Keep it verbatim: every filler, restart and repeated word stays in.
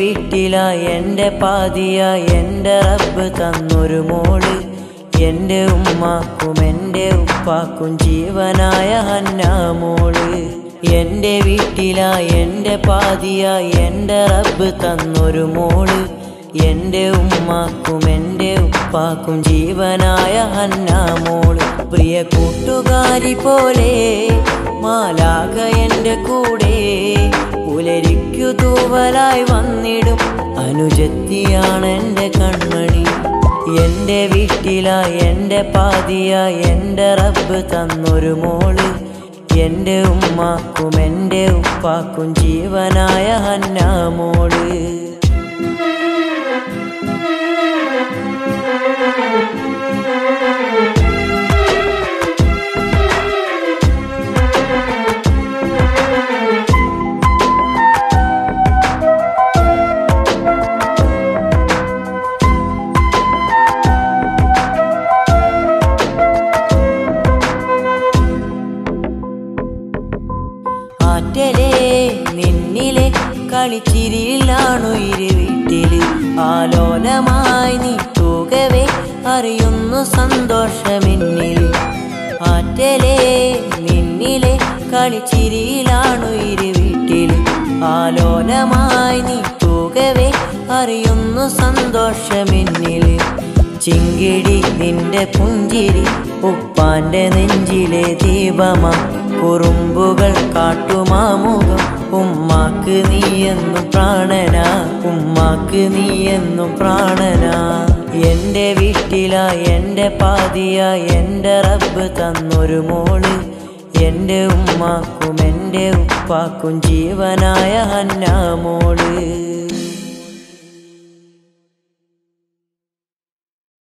വീട്ടിലായി എൻ്റെ പാതിയായി എൻ്റെ റബ്ബ് തന്നൊരു മോള്. എൻ്റെ ഉമ്മാക്കും എൻ്റെ ഉപ്പാക്കും ജീവനായ ഹന്നാ മോള്. എൻ്റെ വീട്ടിലായി എൻ്റെ പാതിയായി എൻ്റെ റബ്ബ് തന്നൊരു മോള്. എൻ്റെ ഉമ്മാക്കും എൻ്റെ ഉപ്പാക്കും ജീവനായ ഹന്നാ മോള്. പ്രിയ കൂട്ടുകാരി പോലെ മാലാഖ എൻ്റെ കൂടെ പുലരിക്കു തൂവലായി വന്നിടും അനുജത്തിയാണ് എൻ്റെ കൺമണി. എൻ്റെ വീട്ടിലായി എൻ്റെ പാതിയായി എൻ്റെ റബ്ബ് തന്നൊരു മോള്. എൻ്റെ ഉമ്മാക്കും എൻ്റെ ഉപ്പാക്കും ജീവനായ ഹന്നാ മോള്. ആറ്റലേ നിന്നിലെ കളിച്ചിരിയിലാണു ഇരു വീട്ടില്. ആലോലമായി നീ തൂകവേ അറിയുന്നു സന്തോഷമെന്നിൽ. ആറ്റലേ നിന്നിലെ കളിച്ചിരിയിലാണു ഇരു വീട്ടില്. ആലോലമായി നീ തൂകവേ അറിയുന്നു സന്തോഷമെന്നിൽ. ചിങ്കിടി നിന്റെ പുഞ്ചിരി ഉപ്പാന്റെ നെഞ്ചിലെ ദീപമാ. കുറുമ്പുകൾ കാട്ടുമാമുഖം ഉമ്മാക്ക് നീയെന്നും പ്രാണനാ. ഉമ്മാക്ക് നീയെന്നും പ്രാണനാ. എൻ്റെ വീട്ടിലായി എൻ്റെ പാതിയായി എൻ്റെ റബ്ബ് തന്നൊരു മോള്. എൻ്റെ ഉമ്മാക്കും എൻ്റെ ഉപ്പാക്കും ജീവനായ ഹന്നാ മോള്.